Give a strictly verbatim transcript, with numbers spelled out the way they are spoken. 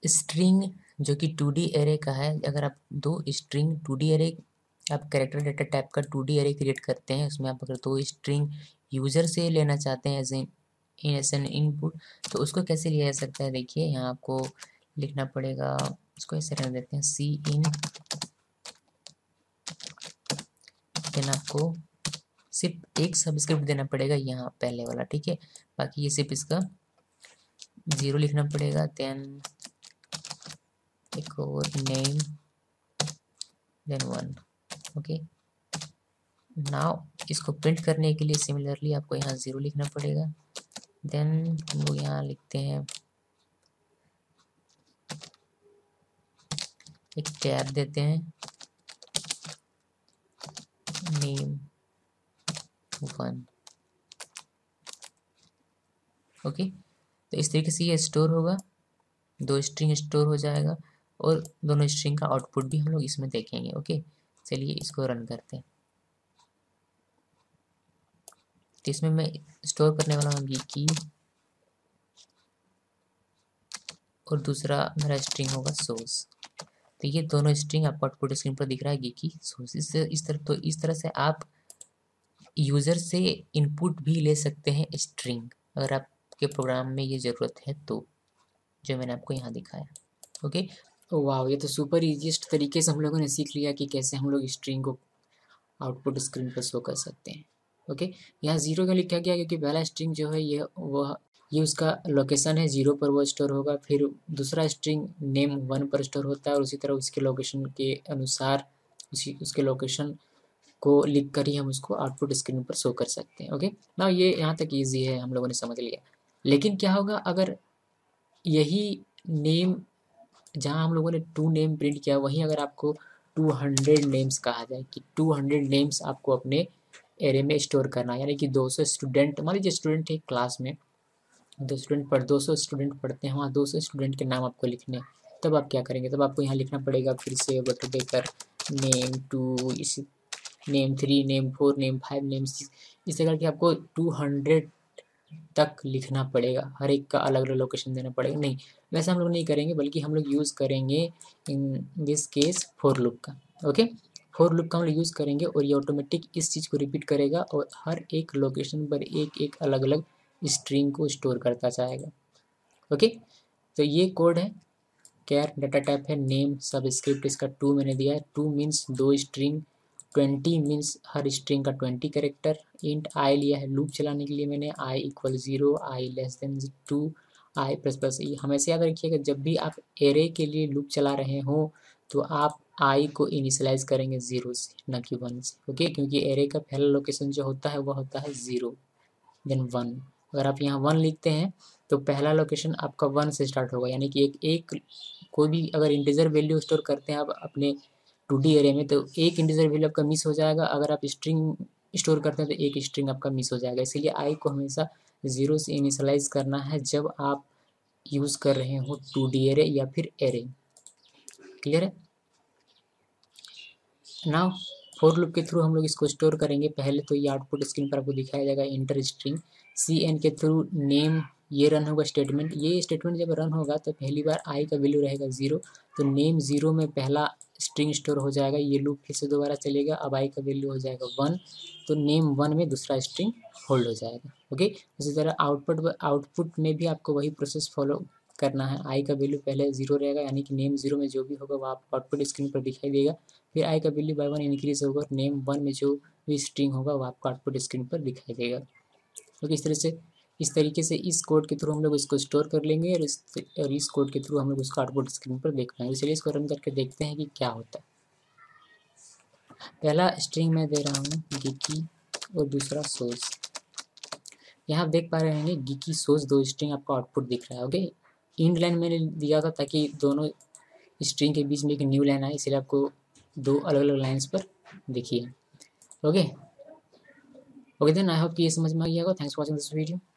String जो कि to D array का है, अगर आप दो स्ट्रिंग टू डी एरे आप कैरेक्टर डेटा टाइप का टू डी एरे क्रिएट करते हैं, उसमें आप अगर दो स्ट्रिंग यूजर से लेना चाहते हैं as an as an input, तो उसको कैसे लिया जा सकता है। देखिए यहाँ आपको लिखना पड़ेगा, इसको ऐसे रहने देते हैं सी इन, देन आपको सिर्फ एक सबस्क्रिप्ट देना पड़ेगा यहाँ पहले वाला, ठीक है। बाकी ये सिर्फ इसका जीरो लिखना पड़ेगा, देन एक और name, then one. Okay, now इसको प्रिंट करने के लिए सिमिलरली आपको यहाँ जीरो लिखना पड़ेगा, देन हम लोग यहाँ लिखते हैं एक टैब देते हैं, नेम वन। ओके, तो इस तरीके से ये स्टोर होगा, दो स्ट्रिंग स्टोर हो जाएगा और दोनों स्ट्रिंग का आउटपुट भी हम लोग इसमें देखेंगे। ओके, चलिए इसको रन करते हैं। तो इसमें मैं स्टोर करने वाला हूँ गिकी और दूसरा मेरा स्ट्रिंग होगा सोर्स। तो ये दोनों स्ट्रिंग आपको आउटपुट स्क्रीन पर दिख रहा है, गिकी सोर्स। इस इस तरह तो इस तरह से आप यूज़र से इनपुट भी ले सकते हैं स्ट्रिंग, अगर आपके प्रोग्राम में ये ज़रूरत है तो, जो मैंने आपको यहाँ दिखाया। ओके, वाह, ये तो सुपर इजीएस्ट तरीके से हम लोगों ने सीख लिया कि कैसे हम लोग स्ट्रिंग को आउटपुट स्क्रीन पर शो कर सकते हैं। ओके, यहाँ जीरो क्यों लिखा गया, क्योंकि पहला स्ट्रिंग जो है ये वह ये उसका लोकेशन है, जीरो पर वो स्टोर होगा। फिर दूसरा स्ट्रिंग नेम वन पर स्टोर होता है और उसी तरह उसके लोकेशन के अनुसार उसी उसके लोकेशन को लिख कर ही हम उसको आउटपुट स्क्रीन पर शो कर सकते हैं। ओके, ना ये यहाँ तक ईजी है, हम लोगों ने समझ लिया। लेकिन क्या होगा अगर यही नेम, जहाँ हम लोगों ने टू नेम प्रिंट किया, वहीं अगर आपको टू हंड्रेड नेम्स कहा जाए कि टू हंड्रेड नेम्स आपको अपने एरे में स्टोर करना है, यानी कि दो सौ स्टूडेंट, मान लीजिए स्टूडेंट एक क्लास में दो स्टूडेंट पढ़ दो सौ स्टूडेंट पढ़ते हैं, वहाँ दो सौ स्टूडेंट के नाम आपको लिखने हैं। तब आप क्या करेंगे, तब आपको यहाँ लिखना पड़ेगा फिर से बटन देकर नेम टू, इस name three, name four, name five, name six, इस तरह के आपको टू हंड्रेड तक लिखना पड़ेगा, हर एक का अलग अलग लोकेशन देना पड़ेगा। नहीं, वैसा हम लोग नहीं करेंगे, बल्कि हम लोग यूज़ करेंगे in this case for loop का। ओके, फॉर लूप का हम लोग यूज़ करेंगे और ये ऑटोमेटिक इस चीज़ को रिपीट करेगा और हर एक लोकेशन पर एक एक अलग अलग स्ट्रिंग को स्टोर करता जाएगा। ओके, तो ये कोड है, कैर डाटा टाइप है, नेम सबस्क्रिप्ट इसका टू मैंने दिया है, टू मीन्स दो स्ट्रिंग, ट्वेंटी मीन्स हर स्ट्रिंग का ट्वेंटी कैरेक्टर, इंट आई लिया है लूप चलाने के लिए मैंने, i equal zero, i less than two, i plus plus. हमेशा याद रखिएगा जब भी आप एरे के लिए लूप चला रहे हो तो आप आई को इनिशलाइज करेंगे ज़ीरो से, न कि वन से। ओके, क्योंकि एरे का पहला लोकेशन जो होता है वह होता है ज़ीरो देन वन। अगर आप यहाँ वन लिखते हैं तो पहला लोकेशन आपका वन से स्टार्ट होगा, यानी कि एक एक कोई भी अगर इंटीजर वैल्यू स्टोर करते हैं आप अपने टू डी एरे में, तो एक इंटीजर वैल्यू आपका मिस हो जाएगा। अगर आप स्ट्रिंग स्टोर करते हैं तो एक स्ट्रिंग आपका मिस हो जाएगा। इसीलिए आई को हमेशा ज़ीरो से इनिशलाइज करना है जब आप यूज़ कर रहे हो टू डी एरे या फिर एरे। क्लियर है? नाउ फॉर लूप के थ्रू हम लोग इसको स्टोर करेंगे। पहले तो ये आउटपुट स्क्रीन पर आपको दिखाया जाएगा इंटर स्ट्रिंग, सी एन के थ्रू नेम, ये रन होगा स्टेटमेंट। ये स्टेटमेंट जब रन होगा तो पहली बार आई का वैल्यू रहेगा ज़ीरो, तो नेम ज़ीरो में पहला स्ट्रिंग स्टोर हो जाएगा। ये लूप फिर से दोबारा चलेगा, अब आई का वैल्यू हो जाएगा वन, तो नेम वन में दूसरा स्ट्रिंग होल्ड हो जाएगा। ओके, उसी तरह आउटपुट आउटपुट में भी आपको वही प्रोसेस फॉलो करना है। आई का वैल्यू पहले जीरो रहेगा, यानी कि नेम जीरो में जो भी होगा वो आपको आउटपुट स्क्रीन पर दिखाई देगा। फिर आई का वैल्यू बाय वन इंक्रीज होगा और नेम वन में जो भी स्ट्रिंग होगा वो आपको आउटपुट स्क्रीन पर दिखाई देगा। तो इस तरह से इस तरीके से इस कोड के थ्रू हम लोग इसको स्टोर कर लेंगे और इस और इस कोड के थ्रू हम लोग उसको आउटपुट स्क्रीन पर देख पाएंगे। चलिए इसको रन करके देखते हैं कि क्या होता है। पहला स्ट्रिंग मैं दे रहा हूँ गिकी और दूसरा सोर्स। यहाँ आप देख पा रहे होंगे गिकी सोर्स दो स्ट्रिंग आपको आउटपुट दिख रहा है। ओके, इंड लाइन मैंने दिया था ताकि दोनों स्ट्रिंग के बीच में एक न्यू लाइन आए, इसलिए आपको दो अलग अलग लाइन्स पर देखिए। Okay okay then I hope कि ये समझ में आ गया होगा। Thanks for watching this video.